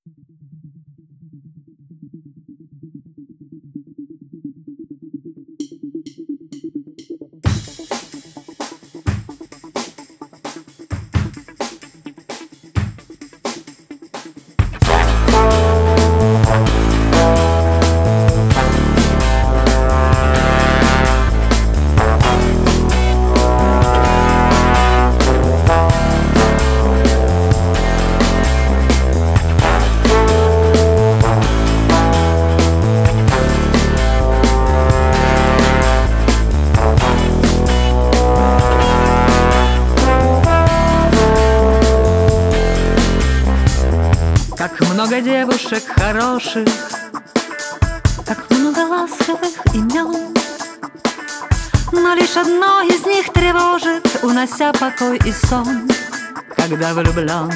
Как много девушек хороших, как много ласковых имен, но лишь одно из них тревожит, унося покой и сон, когда влюблен.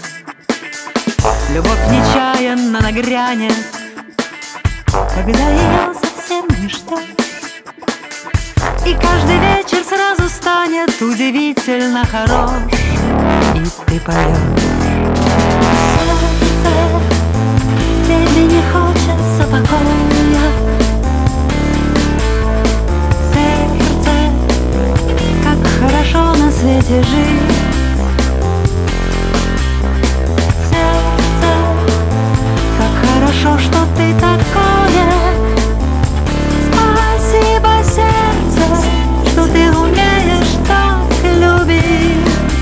Любовь нечаянно нагрянет, когда ее совсем не ждешь, и каждый вечер сразу станет удивительно хорош, и ты поешь. Тебе не хочется покоя, сердце, как хорошо на свете жить. Сердце, как хорошо, что ты такое. Спасибо, сердце, что ты умеешь так любить.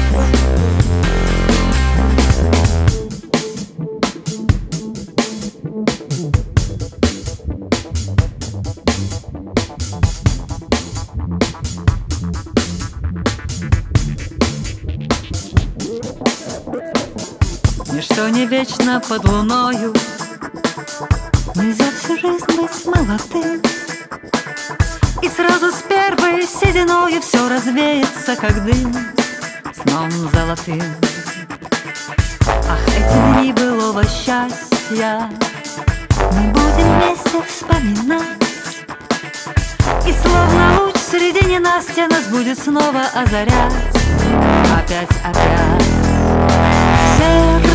Ничто не вечно под луною, нельзя всю жизнь быть молодым, и сразу с первой сединою все развеется, как дым, сном золотым. Ах, эти дни былого счастья мы будем вместе вспоминать, и словно луч среди ненастья нас будет снова озарять. Опять, опять. Сердце,